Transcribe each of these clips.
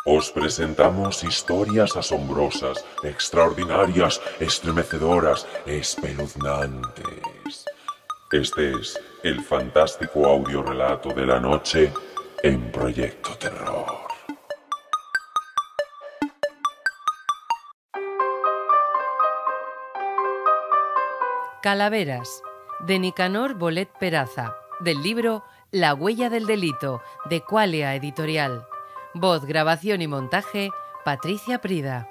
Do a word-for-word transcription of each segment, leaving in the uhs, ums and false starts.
Os presentamos historias asombrosas, extraordinarias, estremecedoras, espeluznantes. Este es el fantástico audiorelato de la noche en Proyecto Terror. Calaveras, de Nicanor Bolet Peraza, del libro La huella del delito, de Qualia Editorial. Voz, grabación y montaje, Patricia Prida.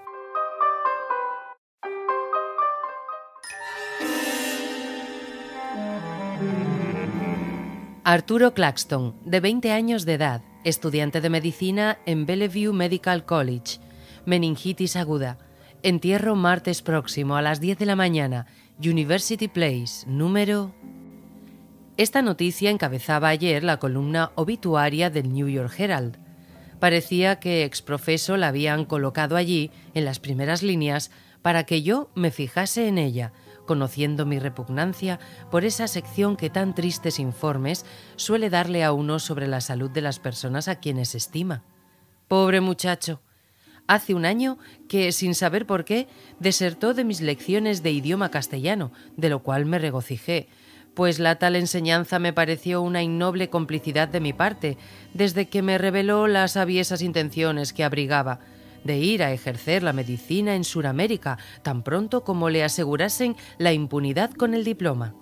Arturo Claxton, de veinte años de edad, estudiante de medicina en Bellevue Medical College. Meningitis aguda. Entierro martes próximo a las diez de la mañana. University Place, número... Esta noticia encabezaba ayer la columna obituaria del New York Herald. Parecía que exprofeso la habían colocado allí, en las primeras líneas, para que yo me fijase en ella, conociendo mi repugnancia por esa sección que tan tristes informes suele darle a uno sobre la salud de las personas a quienes estima. Pobre muchacho. Hace un año que, sin saber por qué, desertó de mis lecciones de idioma castellano, de lo cual me regocijé, pues la tal enseñanza me pareció una innoble complicidad de mi parte, desde que me reveló las aviesas intenciones que abrigaba, de ir a ejercer la medicina en Suramérica, tan pronto como le asegurasen la impunidad con el diploma.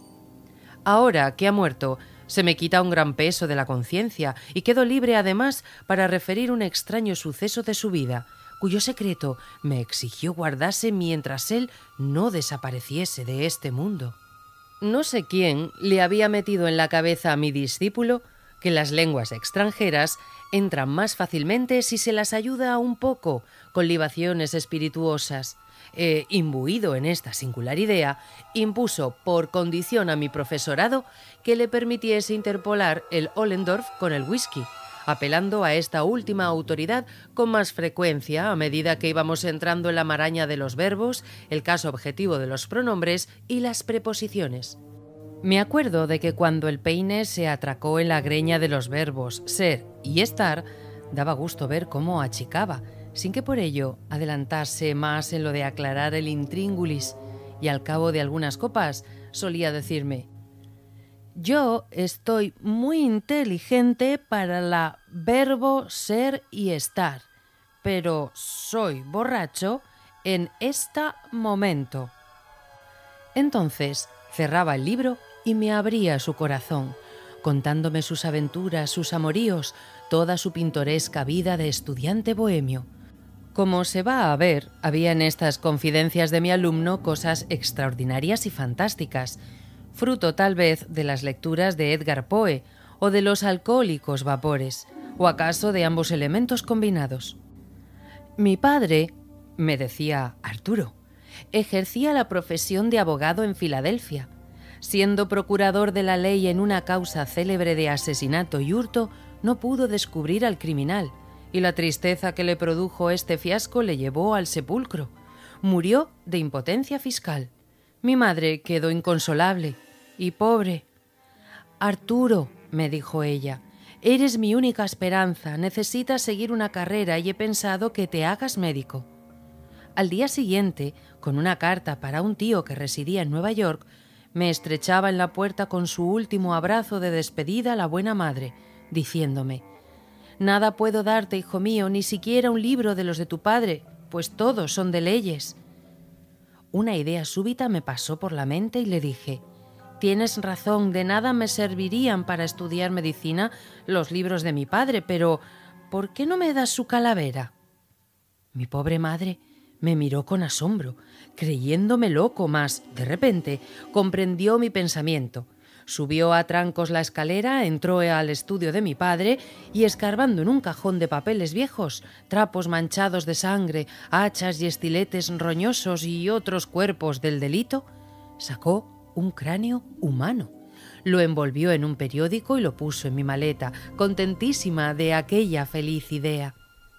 Ahora que ha muerto, se me quita un gran peso de la conciencia y quedo libre además para referir un extraño suceso de su vida, cuyo secreto me exigió guardase mientras él no desapareciese de este mundo. No sé quién le había metido en la cabeza a mi discípulo que las lenguas extranjeras entran más fácilmente si se las ayuda un poco con libaciones espirituosas. Eh, imbuido en esta singular idea, impuso por condición a mi profesorado que le permitiese interpolar el Ollendorf con el whisky, apelando a esta última autoridad con más frecuencia a medida que íbamos entrando en la maraña de los verbos, el caso objetivo de los pronombres y las preposiciones. Me acuerdo de que cuando el peine se atracó en la greña de los verbos ser y estar, daba gusto ver cómo achicaba, sin que por ello adelantase más en lo de aclarar el intríngulis, y al cabo de algunas copas solía decirme: «Yo estoy muy inteligente para la verbo ser y estar, pero soy borracho en este momento». Entonces cerraba el libro y me abría su corazón, contándome sus aventuras, sus amoríos, toda su pintoresca vida de estudiante bohemio. Como se va a ver, había en estas confidencias de mi alumno cosas extraordinarias y fantásticas, fruto tal vez de las lecturas de Edgar Poe o de los alcohólicos vapores, o acaso de ambos elementos combinados. Mi padre, me decía Arturo, ejercía la profesión de abogado en Filadelfia. Siendo procurador de la ley en una causa célebre de asesinato y hurto, no pudo descubrir al criminal, y la tristeza que le produjo este fiasco le llevó al sepulcro. Murió de impotencia fiscal. Mi madre quedó inconsolable y pobre. «Arturo», me dijo ella, «eres mi única esperanza, necesitas seguir una carrera y he pensado que te hagas médico». Al día siguiente, con una carta para un tío que residía en Nueva York, me estrechaba en la puerta con su último abrazo de despedida la buena madre, diciéndome: «Nada puedo darte, hijo mío, ni siquiera un libro de los de tu padre, pues todos son de leyes». Una idea súbita me pasó por la mente y le dije: «Tienes razón, de nada me servirían para estudiar medicina los libros de mi padre, pero ¿por qué no me das su calavera?» Mi pobre madre me miró con asombro, creyéndome loco, mas, de repente, comprendió mi pensamiento. Subió a trancos la escalera, entró al estudio de mi padre y, escarbando en un cajón de papeles viejos, trapos manchados de sangre, hachas y estiletes roñosos y otros cuerpos del delito, sacó un cráneo humano. Lo envolvió en un periódico y lo puso en mi maleta, contentísima de aquella feliz idea.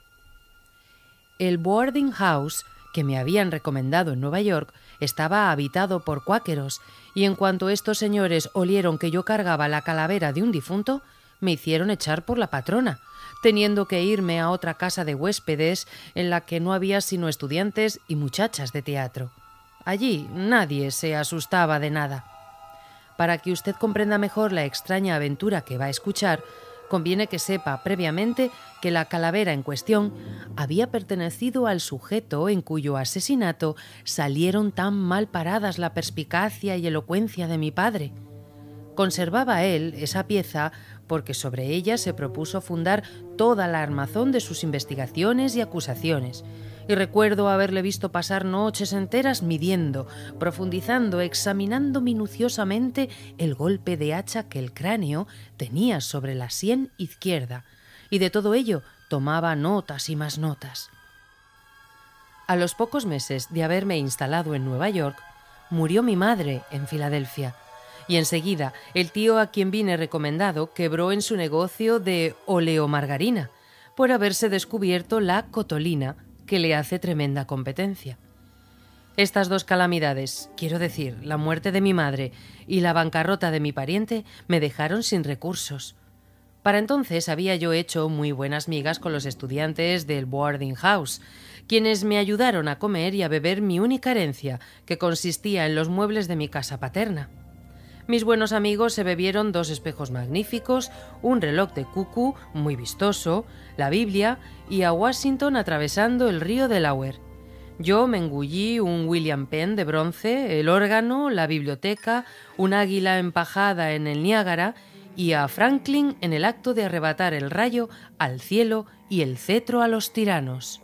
El boarding house que me habían recomendado en Nueva York estaba habitado por cuáqueros, y en cuanto estos señores olieron que yo cargaba la calavera de un difunto, me hicieron echar por la patrona, teniendo que irme a otra casa de huéspedes en la que no había sino estudiantes y muchachas de teatro. Allí nadie se asustaba de nada. Para que usted comprenda mejor la extraña aventura que va a escuchar, conviene que sepa previamente que la calavera en cuestión había pertenecido al sujeto en cuyo asesinato salieron tan mal paradas la perspicacia y elocuencia de mi padre. Conservaba él esa pieza porque sobre ella se propuso fundar toda la armazón de sus investigaciones y acusaciones, y recuerdo haberle visto pasar noches enteras midiendo, profundizando, examinando minuciosamente el golpe de hacha que el cráneo tenía sobre la sien izquierda, y de todo ello tomaba notas y más notas. A los pocos meses de haberme instalado en Nueva York, murió mi madre en Filadelfia, y enseguida el tío a quien vine recomendado quebró en su negocio de oleomargarina por haberse descubierto la cotolina, que le hace tremenda competencia. Estas dos calamidades, quiero decir, la muerte de mi madre y la bancarrota de mi pariente, me dejaron sin recursos. Para entonces había yo hecho muy buenas migas con los estudiantes del boarding house, quienes me ayudaron a comer y a beber mi única herencia, que consistía en los muebles de mi casa paterna. Mis buenos amigos se bebieron dos espejos magníficos, un reloj de cucú muy vistoso, la Biblia y a Washington atravesando el río Delaware. Yo me engullí un William Penn de bronce, el órgano, la biblioteca, un águila empajada en el Niágara y a Franklin en el acto de arrebatar el rayo al cielo y el cetro a los tiranos.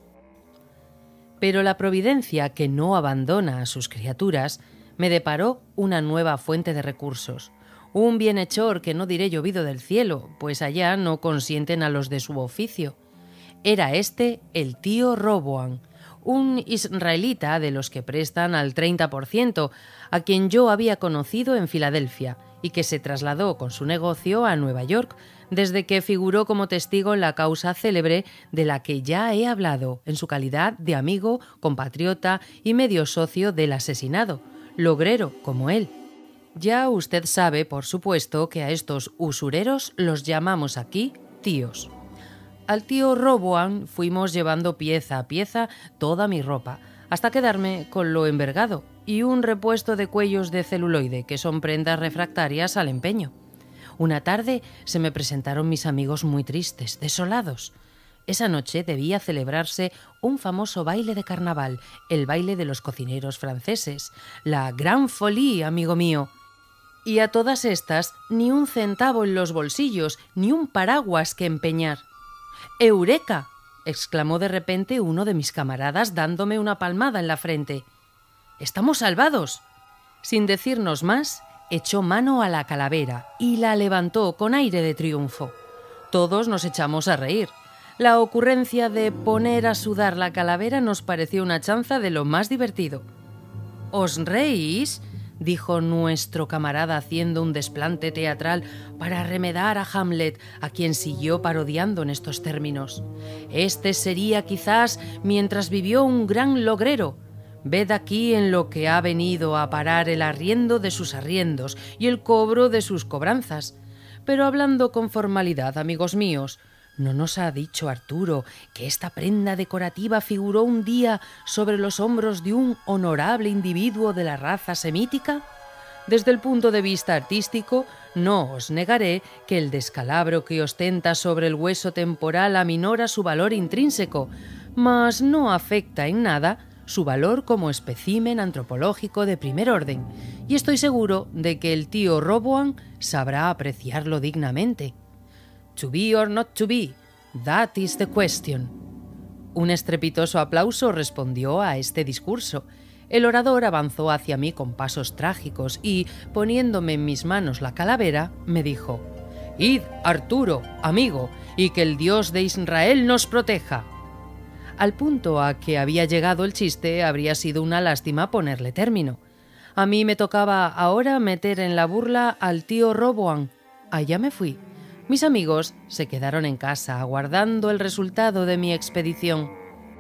Pero la providencia, que no abandona a sus criaturas, me deparó una nueva fuente de recursos, un bienhechor que no diré llovido del cielo, pues allá no consienten a los de su oficio. Era este el tío Roboam, un israelita de los que prestan al treinta por ciento, a quien yo había conocido en Filadelfia y que se trasladó con su negocio a Nueva York, desde que figuró como testigo en la causa célebre de la que ya he hablado, en su calidad de amigo, compatriota y medio socio del asesinado, logrero como él. Ya usted sabe, por supuesto, que a estos usureros los llamamos aquí tíos. Al tío Roboam fuimos llevando pieza a pieza toda mi ropa, hasta quedarme con lo envergado y un repuesto de cuellos de celuloide, que son prendas refractarias al empeño. Una tarde se me presentaron mis amigos muy tristes, desolados. Esa noche debía celebrarse un famoso baile de carnaval, el baile de los cocineros franceses, la Gran Folie, amigo mío. Y a todas estas, ni un centavo en los bolsillos, ni un paraguas que empeñar. ¡Eureka!, exclamó de repente uno de mis camaradas dándome una palmada en la frente. ¡Estamos salvados! Sin decirnos más, echó mano a la calavera y la levantó con aire de triunfo. Todos nos echamos a reír. La ocurrencia de poner a sudar la calavera nos pareció una chanza de lo más divertido. ¿Os reís?, dijo nuestro camarada haciendo un desplante teatral para remedar a Hamlet, a quien siguió parodiando en estos términos. Este sería quizás mientras vivió un gran logrero. Ved aquí en lo que ha venido a parar el arriendo de sus arriendos y el cobro de sus cobranzas. Pero hablando con formalidad, amigos míos, ¿no nos ha dicho Arturo que esta prenda decorativa figuró un día sobre los hombros de un honorable individuo de la raza semítica? Desde el punto de vista artístico, no os negaré que el descalabro que ostenta sobre el hueso temporal aminora su valor intrínseco, mas no afecta en nada su valor como espécimen antropológico de primer orden, y estoy seguro de que el tío Roboam sabrá apreciarlo dignamente. To be or not to be, that is the question. Un estrepitoso aplauso respondió a este discurso. El orador avanzó hacia mí con pasos trágicos y, poniéndome en mis manos la calavera, me dijo: «Id, Arturo, amigo, y que el Dios de Israel nos proteja». Al punto a que había llegado el chiste habría sido una lástima ponerle término. A mí me tocaba ahora meter en la burla al tío Roboam. Allá me fui. Mis amigos se quedaron en casa aguardando el resultado de mi expedición.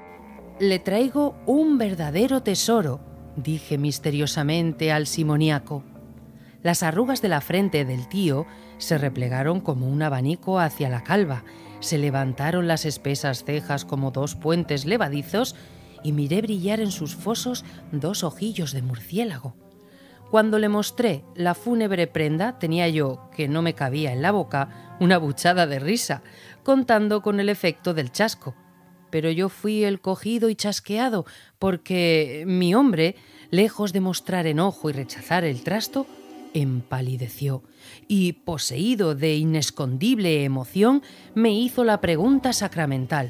«Le traigo un verdadero tesoro», dije misteriosamente al simoniaco. Las arrugas de la frente del tío se replegaron como un abanico hacia la calva, se levantaron las espesas cejas como dos puentes levadizos y miré brillar en sus fosos dos ojillos de murciélago. Cuando le mostré la fúnebre prenda, tenía yo, que no me cabía en la boca, una buchada de risa, contando con el efecto del chasco. Pero yo fui el cogido y chasqueado, porque mi hombre, lejos de mostrar enojo y rechazar el trasto, empalideció y, poseído de inescondible emoción, me hizo la pregunta sacramental.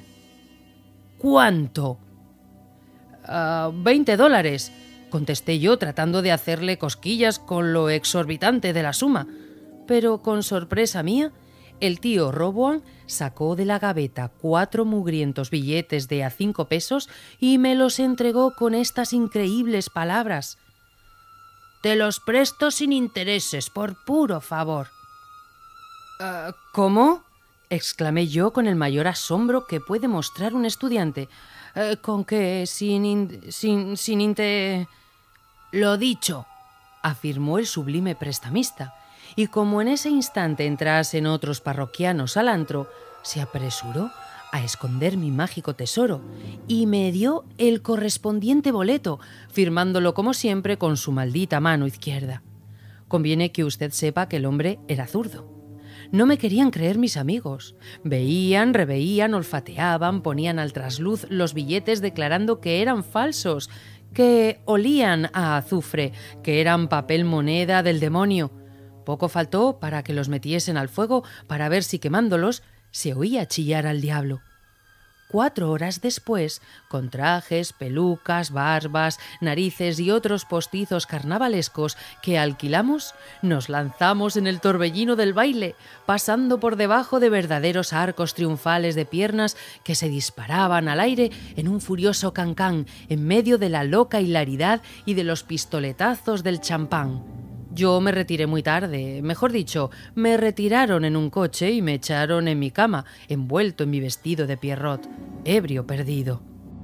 ¿Cuánto? Uh, «Veinte dólares», contesté yo, tratando de hacerle cosquillas con lo exorbitante de la suma. Pero, con sorpresa mía, el tío Roboam sacó de la gaveta cuatro mugrientos billetes de a cinco pesos y me los entregó con estas increíbles palabras. «Te los presto sin intereses, por puro favor». Uh, ¿Cómo? —exclamé yo con el mayor asombro que puede mostrar un estudiante. Uh, ¿Con qué? Sin... In, sin... sin inte... «Lo dicho», afirmó el sublime prestamista, y como en ese instante entrasen otros parroquianos al antro, se apresuró a esconder mi mágico tesoro y me dio el correspondiente boleto, firmándolo como siempre con su maldita mano izquierda. Conviene que usted sepa que el hombre era zurdo. No me querían creer mis amigos. Veían, reveían, olfateaban, ponían al trasluz los billetes declarando que eran falsos, que olían a azufre, que eran papel moneda del demonio. Poco faltó para que los metiesen al fuego para ver si quemándolos se oía chillar al diablo. Cuatro horas después, con trajes, pelucas, barbas, narices y otros postizos carnavalescos que alquilamos, nos lanzamos en el torbellino del baile, pasando por debajo de verdaderos arcos triunfales de piernas que se disparaban al aire en un furioso cancán en medio de la loca hilaridad y de los pistoletazos del champán. Yo me retiré muy tarde, mejor dicho, me retiraron en un coche y me echaron en mi cama, envuelto en mi vestido de Pierrot, ebrio perdido.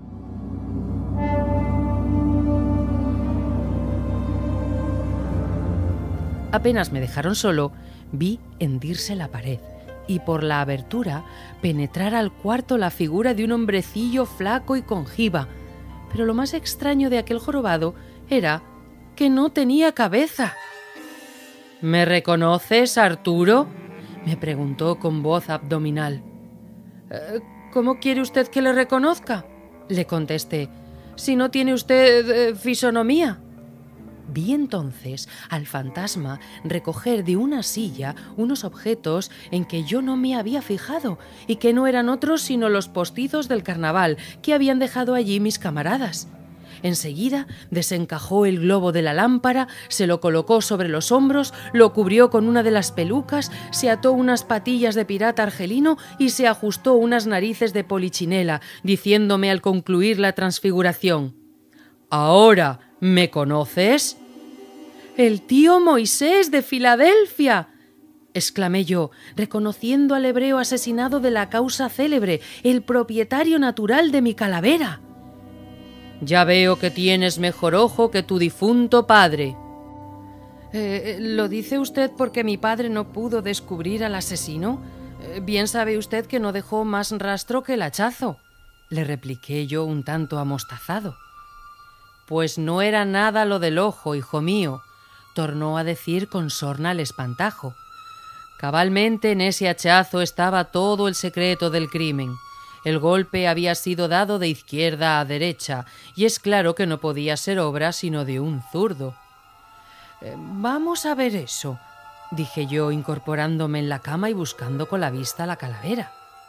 Apenas me dejaron solo, vi hendirse la pared y por la abertura penetrar al cuarto la figura de un hombrecillo flaco y con jiba. Pero lo más extraño de aquel jorobado era que no tenía cabeza. «¿Me reconoces, Arturo?», me preguntó con voz abdominal. «¿Cómo quiere usted que le reconozca?», le contesté. «Si no tiene usted eh, fisonomía». Vi entonces al fantasma recoger de una silla unos objetos en que yo no me había fijado y que no eran otros sino los postizos del carnaval que habían dejado allí mis camaradas. Enseguida desencajó el globo de la lámpara, se lo colocó sobre los hombros, lo cubrió con una de las pelucas, se ató unas patillas de pirata argelino y se ajustó unas narices de polichinela, diciéndome al concluir la transfiguración: «¿Ahora me conoces?». «El tío Moisés de Filadelfia», exclamé yo, reconociendo al hebreo asesinado de la causa célebre, el propietario natural de mi calavera. «Ya veo que tienes mejor ojo que tu difunto padre». Eh, ¿Lo dice usted porque mi padre no pudo descubrir al asesino? Eh, bien sabe usted que no dejó más rastro que el hachazo, le repliqué yo un tanto amostazado. «Pues no era nada lo del ojo, hijo mío», tornó a decir con sorna el espantajo. «Cabalmente en ese hachazo estaba todo el secreto del crimen. El golpe había sido dado de izquierda a derecha, y es claro que no podía ser obra sino de un zurdo». Eh, «Vamos a ver eso», dije yo, incorporándome en la cama y buscando con la vista la calavera.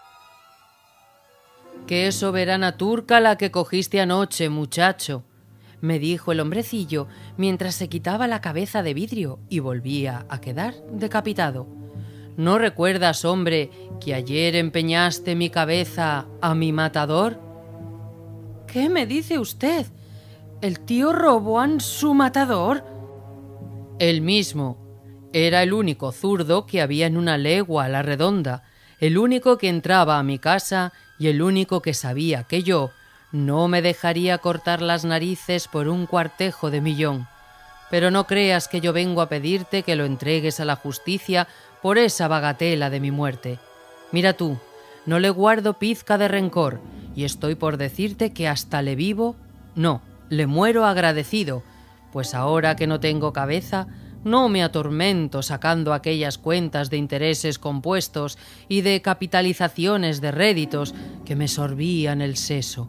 «Qué soberana turca la que cogiste anoche, muchacho», me dijo el hombrecillo mientras se quitaba la cabeza de vidrio y volvía a quedar decapitado. «¿No recuerdas, hombre, que ayer empeñaste mi cabeza a mi matador?» «¿Qué me dice usted? ¿El tío Roboam su matador?» «El mismo. Era el único zurdo que había en una legua a la redonda, el único que entraba a mi casa y el único que sabía que yo no me dejaría cortar las narices por un cuartejo de millón. Pero no creas que yo vengo a pedirte que lo entregues a la justicia, por esa bagatela de mi muerte. Mira tú, no le guardo pizca de rencor, y estoy por decirte que hasta le vivo, no, le muero agradecido, pues ahora que no tengo cabeza, no me atormento sacando aquellas cuentas de intereses compuestos y de capitalizaciones de réditos que me sorbían el seso.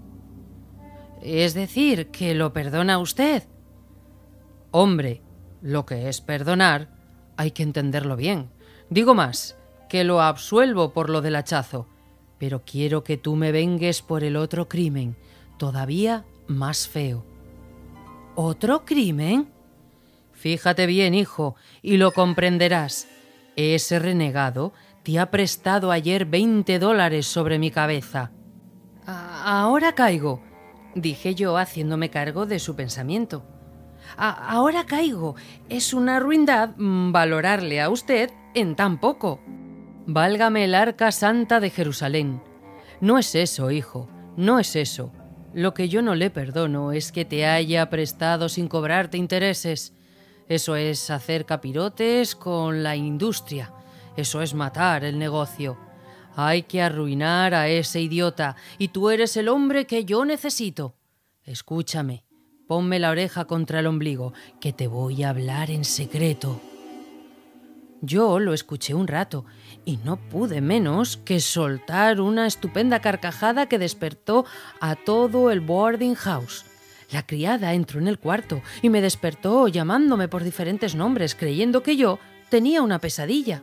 Es decir, que lo perdona usted. Hombre, lo que es perdonar, hay que entenderlo bien. Digo más, que lo absuelvo por lo del hachazo, pero quiero que tú me vengues por el otro crimen, todavía más feo. ¿Otro crimen? Fíjate bien, hijo, y lo comprenderás. Ese renegado te ha prestado ayer veinte dólares sobre mi cabeza. Ahora caigo, dije yo haciéndome cargo de su pensamiento. A- ahora caigo. Es una ruindad valorarle a usted en tan poco. Válgame el arca santa de Jerusalén. No es eso, hijo, no es eso. Lo que yo no le perdono es que te haya prestado sin cobrarte intereses. Eso es hacer capirotes con la industria. Eso es matar el negocio. Hay que arruinar a ese idiota, y tú eres el hombre que yo necesito. Escúchame, ponme la oreja contra el ombligo, que te voy a hablar en secreto. Yo lo escuché un rato y no pude menos que soltar una estupenda carcajada que despertó a todo el boarding house. La criada entró en el cuarto y me despertó llamándome por diferentes nombres, creyendo que yo tenía una pesadilla.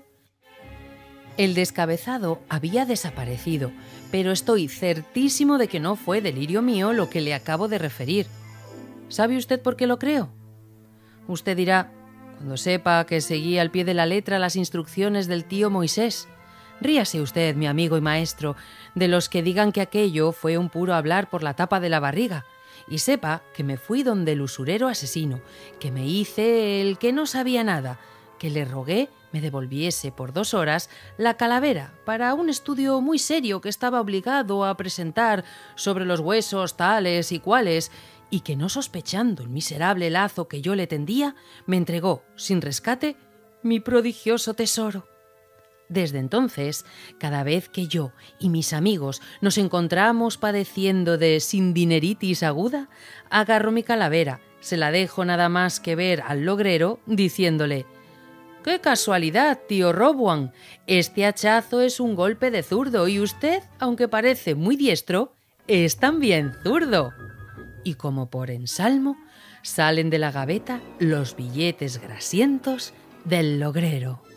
El descabezado había desaparecido, pero estoy certísimo de que no fue delirio mío lo que le acabo de referir. ¿Sabe usted por qué lo creo? Usted dirá, cuando sepa que seguí al pie de la letra las instrucciones del tío Moisés. Ríase usted, mi amigo y maestro, de los que digan que aquello fue un puro hablar por la tapa de la barriga, y sepa que me fui donde el usurero asesino, que me hice el que no sabía nada, que le rogué me devolviese por dos horas la calavera para un estudio muy serio que estaba obligado a presentar sobre los huesos tales y cuales, y que no sospechando el miserable lazo que yo le tendía, me entregó, sin rescate, mi prodigioso tesoro. Desde entonces, cada vez que yo y mis amigos nos encontramos padeciendo de sindineritis aguda, agarro mi calavera, se la dejo nada más que ver al logrero, diciéndole: «¡Qué casualidad, tío Roboam! Este hachazo es un golpe de zurdo y usted, aunque parece muy diestro, es también zurdo». Y como por ensalmo, salen de la gaveta los billetes grasientos del logrero.